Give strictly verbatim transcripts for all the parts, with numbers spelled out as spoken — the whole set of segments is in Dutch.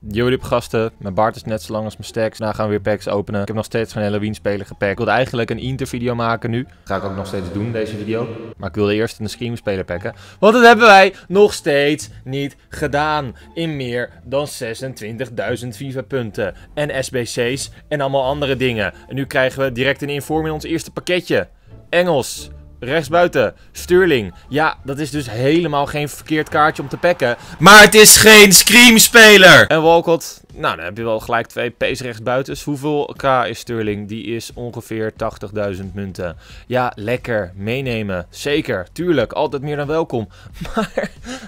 Jullie gasten, mijn baard is net zo lang als mijn stacks. Daarna gaan we weer packs openen. Ik heb nog steeds geen Halloween speler gepakt. Ik wilde eigenlijk een Inter video maken nu. Dat ga ik ook nog steeds doen, deze video. Maar ik wilde eerst een Scream speler packen. Want dat hebben wij nog steeds niet gedaan. In meer dan zesentwintigduizend FIFA punten. En S B C's en allemaal andere dingen. En nu krijgen we direct een inform in ons eerste pakketje. Engels. Rechtsbuiten, Sterling. Ja, dat is dus helemaal geen verkeerd kaartje om te packen. Maar het is geen Scream-speler! En Walcott, nou dan heb je wel gelijk twee P's rechtsbuitens. Hoeveel K is Sterling? Die is ongeveer tachtigduizend munten. Ja, lekker. Meenemen. Zeker. Tuurlijk. Altijd meer dan welkom. Maar...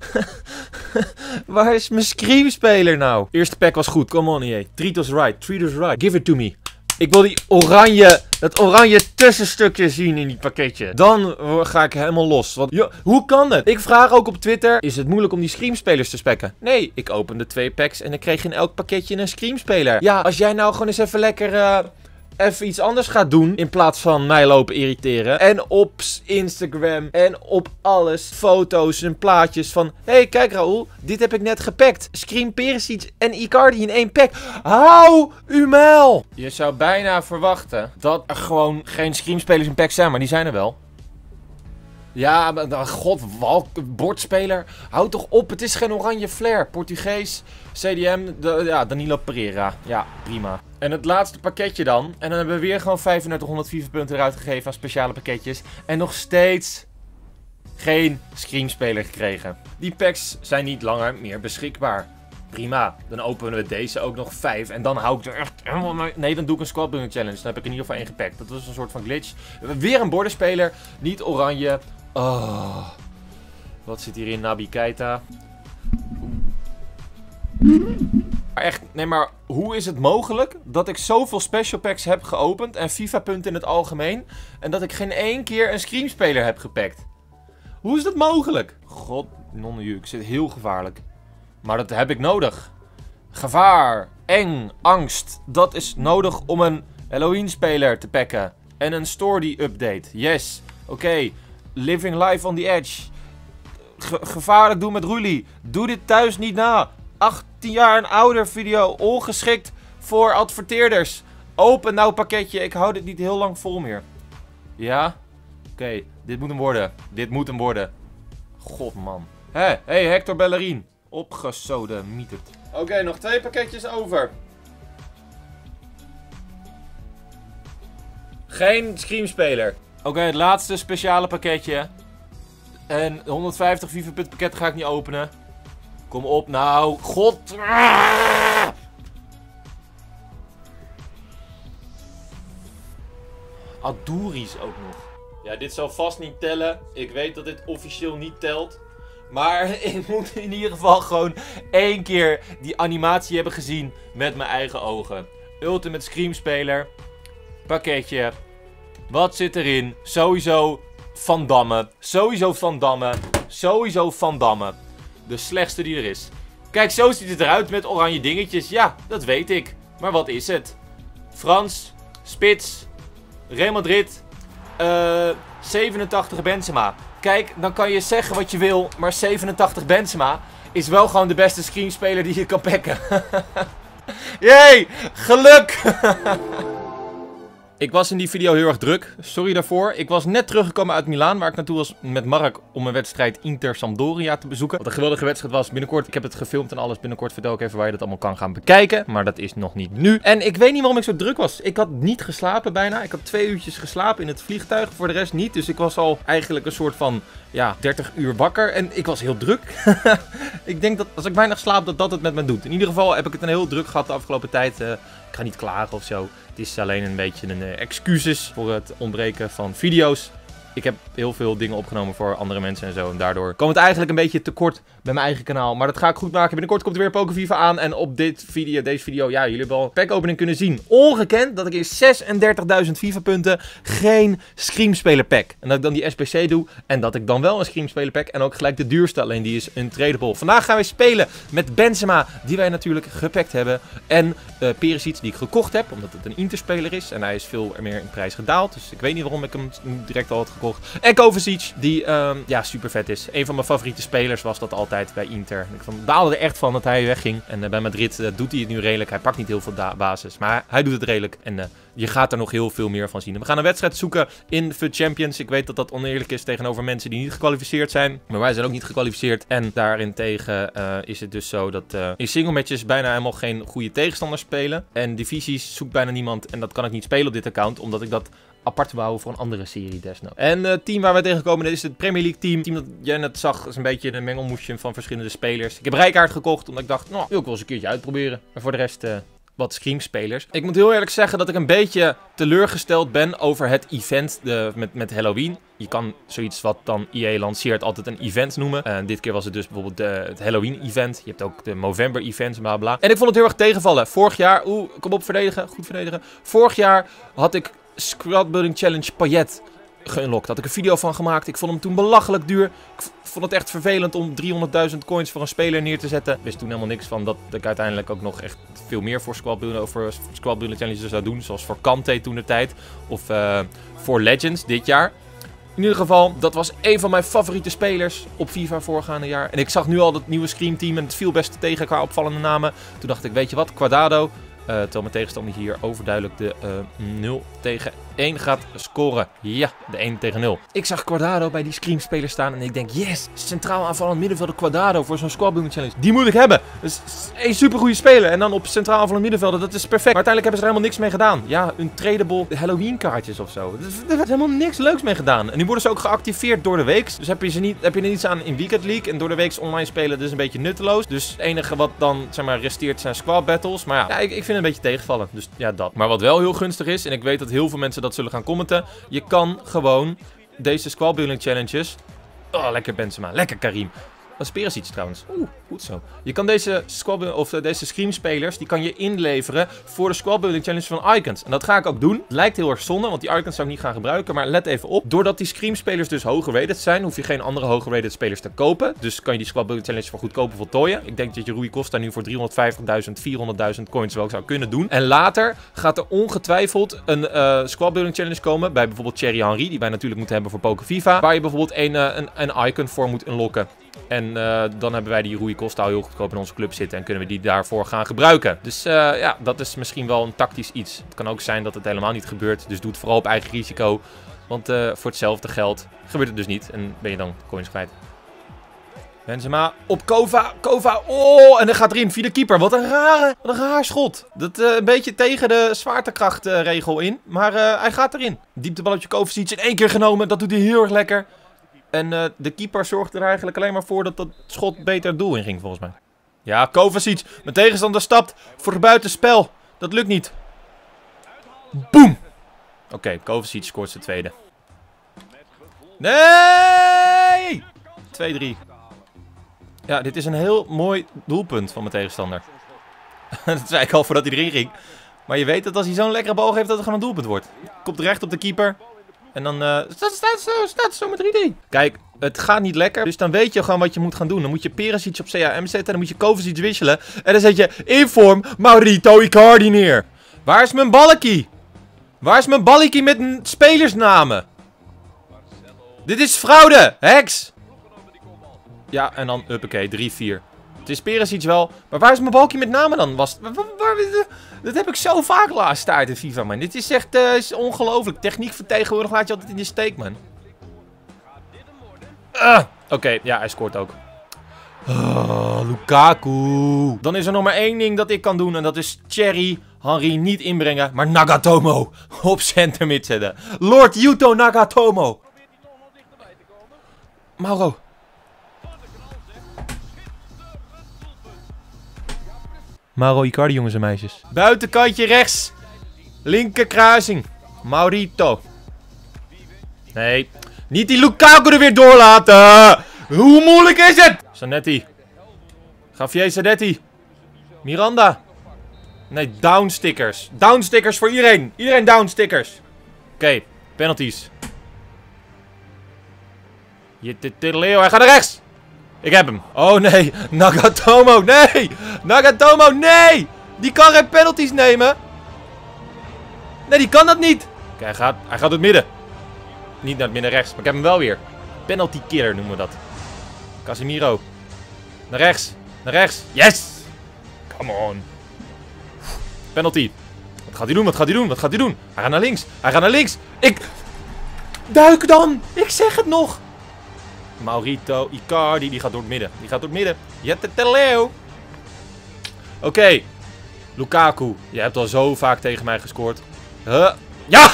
waar is mijn Scream-speler nou? Eerste pack was goed. Come on, E A. Treat us right. Treat us right. Give it to me. Ik wil die oranje, dat oranje tussenstukje zien in die pakketje. Dan ga ik helemaal los. Want, joh, hoe kan het? Ik vraag ook op Twitter, is het moeilijk om die Scream-spelers te spekken? Nee, ik opende twee packs en ik kreeg in elk pakketje een Scream-speler. Ja, als jij nou gewoon eens even lekker... Uh, even iets anders gaat doen in plaats van mij lopen irriteren. En op Instagram en op alles foto's en plaatjes van... Hé, hey, kijk Raoul, dit heb ik net gepakt. Scream, Perisic en Icardi in één pack. Hou uw muil! Je zou bijna verwachten dat er gewoon geen Scream-spelers in pack zijn, maar die zijn er wel. Ja, maar god, walk, bordspeler. Houd toch op, het is geen oranje flair. Portugees, C D M, de, ja, Danilo Pereira. Ja, prima. En het laatste pakketje dan. En dan hebben we weer gewoon vijfendertighonderd FIFA punten eruit gegeven aan speciale pakketjes. En nog steeds geen Scream-speler gekregen. Die packs zijn niet langer meer beschikbaar. Prima, dan openen we deze ook nog vijf. En dan hou ik er echt helemaal mee. Nee, dan doe ik een squad building challenge. Dan heb ik in ieder geval één gepakt. Dat was een soort van glitch. Weer een bordenspeler. Niet oranje. Oh. Wat zit hierin? Naby Keita. Maar echt, nee maar hoe is het mogelijk dat ik zoveel special packs heb geopend en FIFA punten in het algemeen. En dat ik geen één keer een Scream-speler heb gepakt? Hoe is dat mogelijk? God, nonneju, ik zit heel gevaarlijk. Maar dat heb ik nodig. Gevaar, eng, angst. Dat is nodig om een Halloween-speler te packen. En een story-update. Yes. Oké. Okay. Living life on the edge. Ge gevaarlijk doen met Rulli. Doe dit thuis niet na. achttien jaar en ouder video. Ongeschikt voor adverteerders. Open nou pakketje. Ik hou dit niet heel lang vol meer. Ja? Oké. Okay. Dit moet hem worden. Dit moet hem worden. God man. Hé. Hey, hey Hector Bellerin. Opgesoden, miet het. Oké, okay, nog twee pakketjes over. Geen Scream-speler. Oké, okay, het laatste speciale pakketje. En honderdvijftig FIFA punt pakket ga ik niet openen. Kom op nou. God. Aduri's ook nog. Ja, dit zal vast niet tellen. Ik weet dat dit officieel niet telt. Maar ik moet in ieder geval gewoon één keer die animatie hebben gezien met mijn eigen ogen. Ultimate Scream speler. Pakketje. Wat zit erin? Sowieso Van Damme. Sowieso Van Damme. Sowieso Van Damme. De slechtste die er is. Kijk, zo ziet het eruit met oranje dingetjes. Ja, dat weet ik. Maar wat is het? Frans. Spits. Real Madrid. Uh, zevenentachtig Benzema. Kijk, dan kan je zeggen wat je wil, maar zevenentachtig Benzema is wel gewoon de beste Scream-speler die je kan packen. Jee, geluk! Ik was in die video heel erg druk, sorry daarvoor. Ik was net teruggekomen uit Milaan, waar ik naartoe was met Mark om een wedstrijd Inter Sampdoria te bezoeken. Wat een geweldige wedstrijd was. Binnenkort, ik heb het gefilmd en alles. Binnenkort vertel ik even waar je dat allemaal kan gaan bekijken. Maar dat is nog niet nu. En ik weet niet waarom ik zo druk was. Ik had niet geslapen bijna. Ik had twee uurtjes geslapen in het vliegtuig, voor de rest niet. Dus ik was al eigenlijk een soort van, ja, dertig uur wakker. En ik was heel druk. Ik denk dat als ik weinig slaap, dat dat het met me doet. In ieder geval heb ik het een heel druk gehad de afgelopen tijd. Uh, ik ga niet klagen of zo. Het is alleen een beetje een uh, excuses voor het ontbreken van video's. Ik heb heel veel dingen opgenomen voor andere mensen en zo. En daardoor komt het eigenlijk een beetje tekort bij mijn eigen kanaal. Maar dat ga ik goed maken. Binnenkort komt er weer Poker FIFA aan. En op dit video, deze video, ja, jullie hebben al een pack opening kunnen zien. Ongekend dat ik in zesendertigduizend FIFA punten geen Scream-speler pack. En dat ik dan die S B C doe. En dat ik dan wel een Scream-speler pack. En ook gelijk de duurste, alleen die is untradable. Vandaag gaan we spelen met Benzema, die wij natuurlijk gepakt hebben. En uh, Perisic, die ik gekocht heb, omdat het een Inter-speler is. En hij is veel meer in prijs gedaald. Dus ik weet niet waarom ik hem direct al had gekocht. gekocht. En Kovacic, die um, ja, super vet is. Een van mijn favoriete spelers was dat altijd bij Inter. Ik vond, baalde er echt van dat hij wegging. En uh, bij Madrid uh, doet hij het nu redelijk. Hij pakt niet heel veel basis, maar hij doet het redelijk. En uh, je gaat er nog heel veel meer van zien. We gaan een wedstrijd zoeken in FUT Champions. Ik weet dat dat oneerlijk is tegenover mensen die niet gekwalificeerd zijn. Maar wij zijn ook niet gekwalificeerd. En daarentegen uh, is het dus zo dat uh, in single matches bijna helemaal geen goede tegenstanders spelen. En divisies zoekt bijna niemand. En dat kan ik niet spelen op dit account, omdat ik dat apart bouwen voor een andere serie desnoods. En het uh, team waar wij tegenkomen is het Premier League team. Het team dat jij net zag is een beetje een mengelmoesje van verschillende spelers. Ik heb Rijkaard gekocht omdat ik dacht, nou, wil ik wel eens een keertje uitproberen. Maar voor de rest uh, wat Scream-spelers. Ik moet heel eerlijk zeggen dat ik een beetje teleurgesteld ben over het event de, met, met Halloween. Je kan zoiets wat dan E A lanceert altijd een event noemen. En uh, dit keer was het dus bijvoorbeeld de, het Halloween-event. Je hebt ook de Movember-events, bla bla. En ik vond het heel erg tegenvallen. Vorig jaar, oeh, kom op, verdedigen, goed verdedigen. Vorig jaar had ik Squad Building Challenge Payet geunlocked. Had ik een video van gemaakt. Ik vond hem toen belachelijk duur. Ik vond het echt vervelend om driehonderdduizend coins voor een speler neer te zetten. Ik wist toen helemaal niks van dat ik uiteindelijk ook nog echt veel meer voor Squad Building, over Squad Building Challenges zou doen. Zoals voor Kante toen de tijd. Of uh, voor Legends dit jaar. In ieder geval, dat was een van mijn favoriete spelers op FIFA voorgaande jaar. En ik zag nu al dat nieuwe Scream team en het viel best tegen qua opvallende namen. Toen dacht ik, weet je wat, Cuadrado. Uh, terwijl mijn tegenstander hier overduidelijk de uh, nul tegen één gaat scoren. Ja, de één tegen nul. Ik zag Cuadrado bij die Scream-speler staan en ik denk, yes, centraal aanvallend middenvelder Cuadrado voor zo'n Squad Building Challenge. Die moet ik hebben. Dat is een supergoeie speler. En dan op centraal aanvallend middenvelder, dat is perfect. Maar uiteindelijk hebben ze er helemaal niks mee gedaan. Ja, een tradable Halloween kaartjes of zo. Er werd helemaal niks leuks mee gedaan. En nu worden ze ook geactiveerd door de week. Dus heb je, ze niet, heb je er niets aan in Weekend League. En door de week online spelen, dat is een beetje nutteloos. Dus het enige wat dan, zeg maar, resteert zijn squad battles. Maar ja, ja ik, ik vind het een beetje tegenvallen. Dus ja, dat. Maar wat wel heel gunstig is, en ik weet dat heel veel mensen dat zullen gaan commenten. Je kan gewoon deze squad building challenges. Oh, lekker Benzema. Lekker Karim. Dat is Perisic trouwens. Oeh, goed zo. Je kan deze squad of uh, deze Scream spelers, die kan je inleveren voor de squad building challenge van Icons. En dat ga ik ook doen. Het lijkt heel erg zonde, want die Icons zou ik niet gaan gebruiken. Maar let even op. Doordat die Scream spelers dus hoger rated zijn, hoef je geen andere hoger rated spelers te kopen. Dus kan je die squad building challenge voor goedkoper voltooien. Ik denk dat je Rui Costa nu voor driehonderdvijftigduizend, vierhonderdduizend coins wel zou kunnen doen. En later gaat er ongetwijfeld een uh, squad building challenge komen. Bij bijvoorbeeld Thierry Henry, die wij natuurlijk moeten hebben voor Poker FIFA. Waar je bijvoorbeeld een, uh, een, een icon voor moet unlocken. En uh, dan hebben wij die Rui Costa heel goedkoop in onze club zitten en kunnen we die daarvoor gaan gebruiken. Dus uh, ja, dat is misschien wel een tactisch iets. Het kan ook zijn dat het helemaal niet gebeurt, dus doe het vooral op eigen risico. Want uh, voor hetzelfde geld gebeurt het dus niet en ben je dan coins kwijt. Benzema op Kova, Kova, oh, en dan gaat erin via de keeper. Wat een rare, wat een raar schot. Dat uh, een beetje tegen de zwaartekrachtregel uh, in, maar uh, hij gaat erin. Diepteballetje Kovacic in één keer genomen, dat doet hij heel erg lekker. En uh, de keeper zorgde er eigenlijk alleen maar voor dat dat schot beter het doel in ging, volgens mij. Ja, Kovacic. Mijn tegenstander stapt voor het buitenspel. Dat lukt niet. Boom! Oké, okay, Kovacic scoort zijn tweede. Nee! twee drie. Ja, dit is een heel mooi doelpunt van mijn tegenstander. Dat zei ik al voordat hij erin ging. Maar je weet dat als hij zo'n lekkere bal geeft, dat het gewoon een doelpunt wordt. Komt recht op de keeper. En dan uh, staat, staat, zo, staat zo met drie drie. Kijk, het gaat niet lekker. Dus dan weet je gewoon wat je moet gaan doen. Dan moet je Perisic op C A M zetten. Dan moet je Kovacic wisselen. En dan zet je in vorm Maurito Icardi neer. Waar is mijn balkie? Waar is mijn balkie met spelersnamen? Dit is fraude. Heks. Ja, en dan uppakee. drie vier. Het is Perisic wel. Maar waar is mijn balkie met namen dan? Was, waar, waar, dat heb ik zo vaak laatst uit in FIFA, man. Dit is echt uh, ongelooflijk. Techniek van tegenwoordig laat je altijd in de steek, man. Uh, Oké, okay, ja, hij scoort ook. Oh, Lukaku. Dan is er nog maar één ding dat ik kan doen. En dat is Thierry Henry niet inbrengen. Maar Nagatomo op center mid zetten. Lord Yuto Nagatomo. Mauro. Mauro Icardi, jongens en meisjes. Buitenkantje rechts. Linker kruising. Maurito. Nee. Niet die Lukaku er weer doorlaten. Hoe moeilijk is het? Zanetti. Javier Zanetti. Miranda. Nee, downstickers. Downstickers voor iedereen. Iedereen downstickers. Oké, okay, penalties. Leo, hij gaat naar rechts. Ik heb hem. Oh nee, Nagatomo, nee! Nagatomo, nee! Die kan geen penalties nemen. Nee, die kan dat niet. Kijk, hij gaat, hij gaat het midden. niet naar het midden rechts. Maar ik heb hem wel weer. Penalty killer noemen we dat. Casemiro. Naar rechts. Naar rechts. Yes! Come on. Penalty. Wat gaat hij doen? Wat gaat hij doen? Wat gaat hij doen? Hij gaat naar links. Hij gaat naar links. Ik... Duik dan! Ik zeg het nog! Maurito Icardi. Die gaat door het midden. Die gaat door het midden. Jette Teleo. Oké. Okay. Lukaku. Je hebt al zo vaak tegen mij gescoord. Huh? Ja!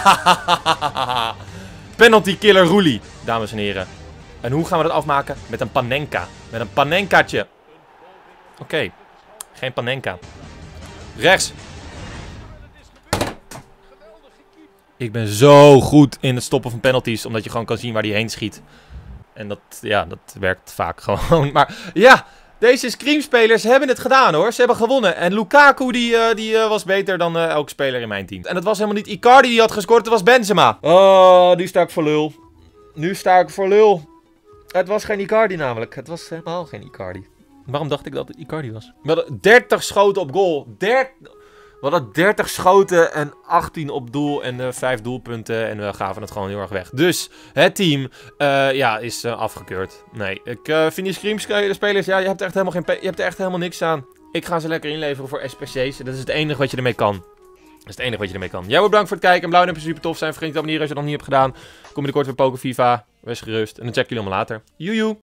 Penalty killer Roelie. Dames en heren. En hoe gaan we dat afmaken? Met een panenka. Met een panenkaatje. Oké. Okay. Geen panenka. Rechts. Ik ben zo goed in het stoppen van penalties. Omdat je gewoon kan zien waar die heen schiet. En dat, ja, dat werkt vaak gewoon. Maar ja, deze Scream-spelers hebben het gedaan hoor. Ze hebben gewonnen. En Lukaku die, uh, die uh, was beter dan uh, elke speler in mijn team. En het was helemaal niet Icardi die had gescoord. Het was Benzema. Oh, nu sta ik voor lul. Nu sta ik voor lul. Het was geen Icardi namelijk. Het was helemaal geen Icardi. Waarom dacht ik dat het Icardi was? We hadden dertig schoten op goal. dertig... We hadden dertig schoten en achttien op doel en uh, vijf doelpunten. En we gaven het gewoon heel erg weg. Dus het team uh, ja, is uh, afgekeurd. Nee, ik uh, vind die Scream-spelers, ja, je hebt, er echt helemaal geen je hebt er echt helemaal niks aan. Ik ga ze lekker inleveren voor S P C's. Dat is het enige wat je ermee kan. Dat is het enige wat je ermee kan. Jij wordt bedankt voor het kijken. En blauw en super tof zijn. Vergeet niet te abonneren als je dat nog niet hebt gedaan. Kom binnenkort weer Poker FIFA. Wees gerust. En dan check jullie allemaal later. Joejoe.